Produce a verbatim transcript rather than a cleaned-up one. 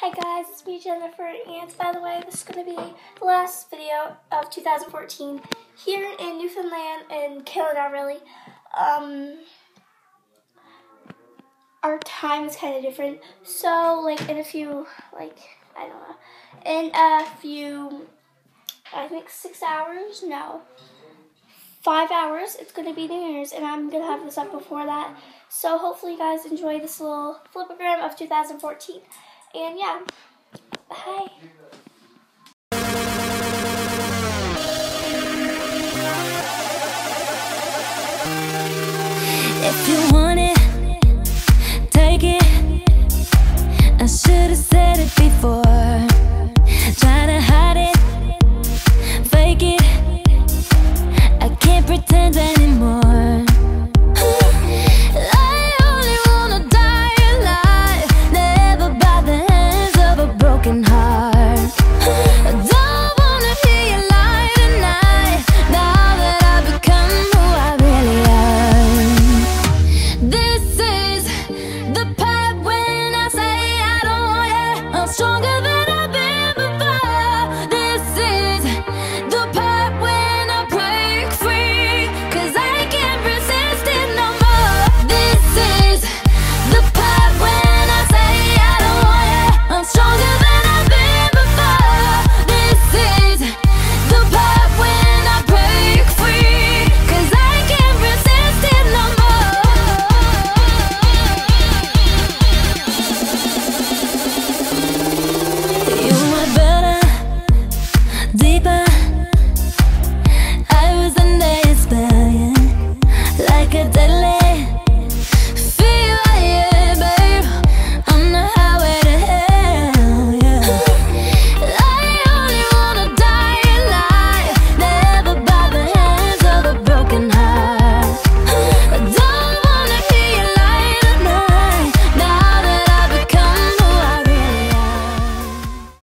Hi guys, it's me Jennifer, and by the way, this is going to be the last video of two thousand fourteen here in Newfoundland and Canada, really. Um, our time is kind of different, so like in a few, like, I don't know, in a few, I think six hours, no, five hours, it's going to be New Year's, and I'm going to have this up before that. So hopefully you guys enjoy this little flipogram of two thousand fourteen. And yeah, bye. If you want it, take it. I should have said it before.